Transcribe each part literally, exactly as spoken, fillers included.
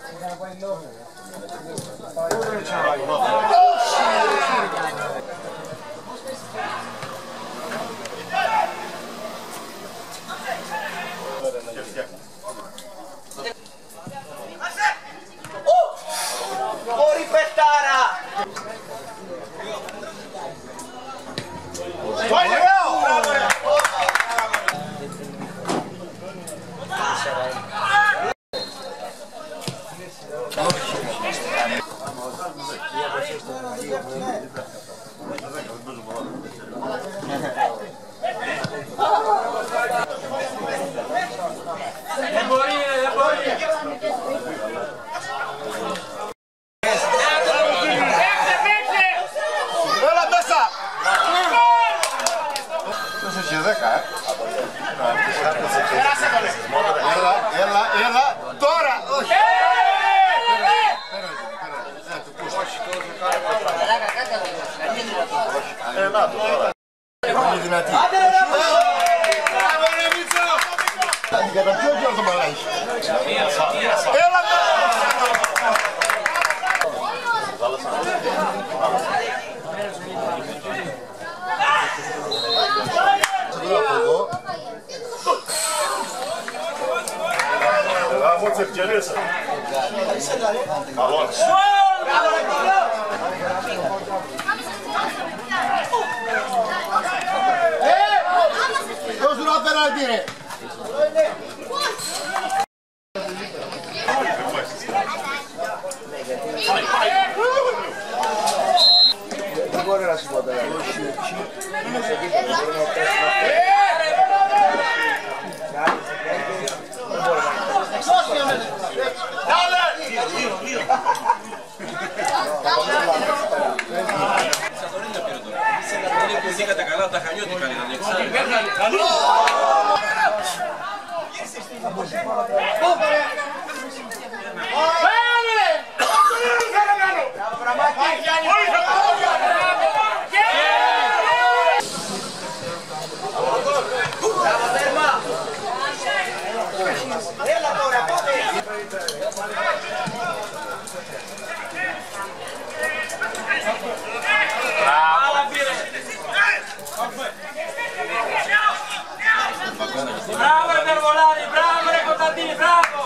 Bravo Ervolani, bravo Recordandini, bravo!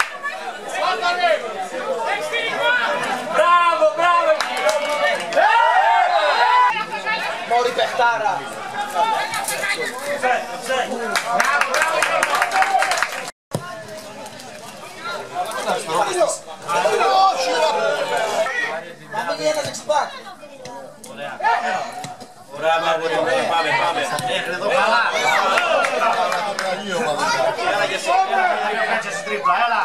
Bravo, bravo! Mori Pettara! Bravo, bravo! Ma mi viene l'ex-pack! Bravo, πάμε, πάμε. Εδώ καλά. Έλα και εσύ. Κάτσε στην τρίπλα, έλα.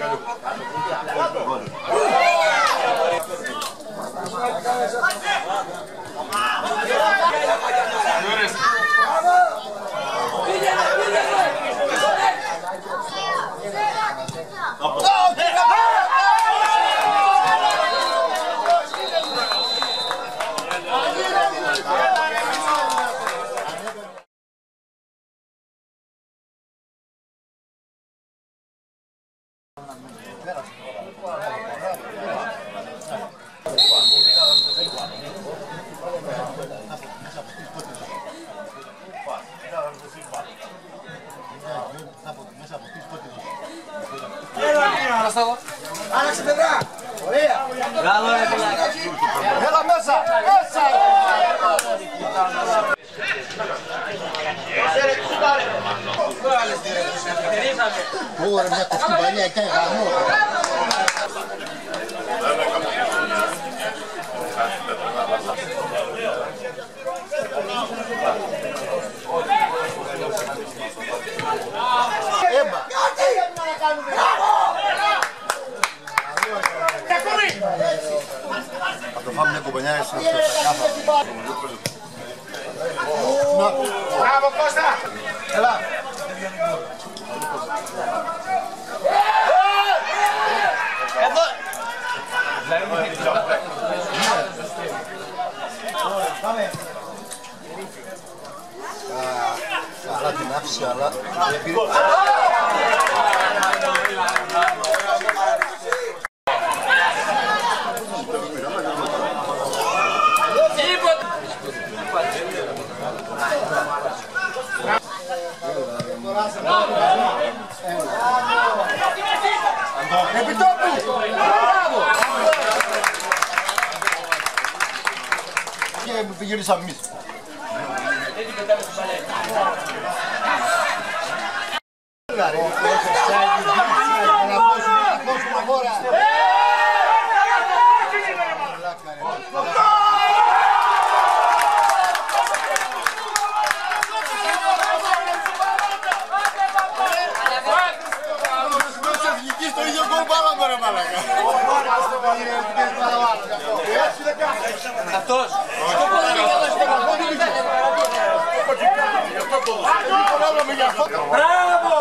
Άλλαξε πλευρά! Ωραία! Μπράβο ρε φιλάκι! Έλα μέσα! Μέσα! Ωραία, μια κοστιμπανιά εκεί γαμώ! Έμπα! Θα το φάμε μια κομπανιά έτσι να στο κάθα. Μπράβο Κώστα! Έλα! Εδώ! Πάμε! Καλά την άφησε, αλλά... γυρίσαμε εμείς. Στο ίδιο γκολ πάμε ρε μαλάκα. Αυτός. Μπράβο!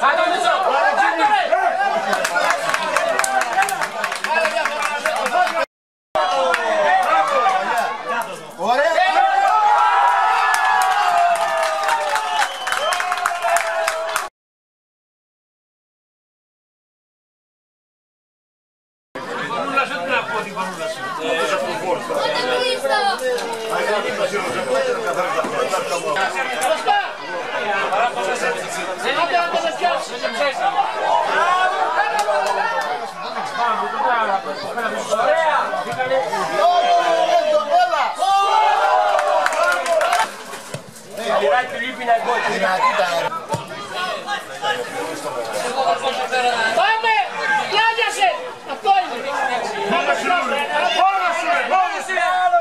Πάμε! Πλάγιασε! Αυτό είναι! Μόνο σου! Μόνο σου! Μόνο σου!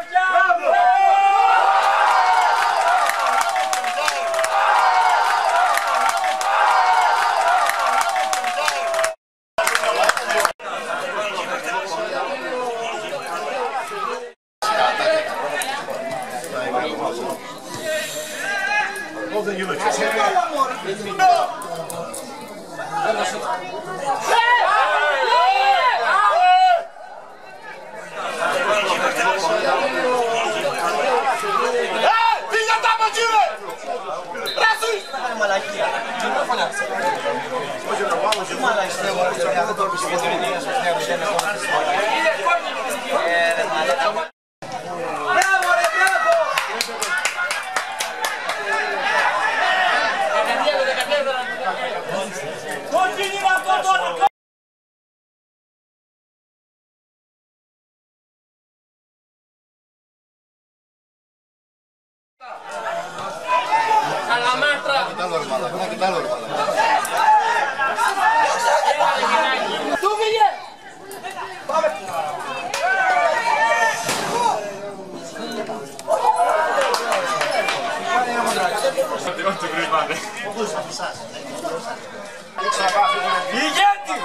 Ηγέτη!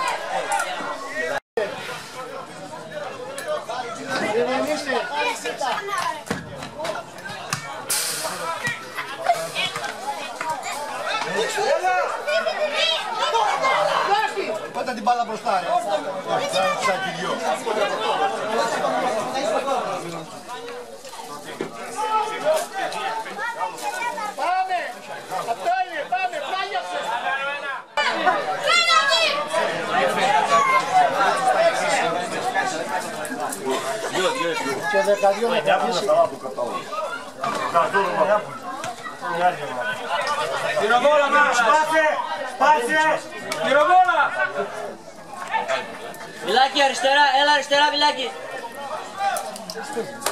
Πάτε την μπάλα μπροστά ρε. Σαν κυριό. Πάμε! Αυτό είναι! Πάμε! Πλάγιασε! Και δεκαδύο να κρατήσει. Πυροβόλα μας! Σπάσε! Σπάσε! Πυροβόλα! Βιλάκι αριστερά, έλα αριστερά Βιλάκι.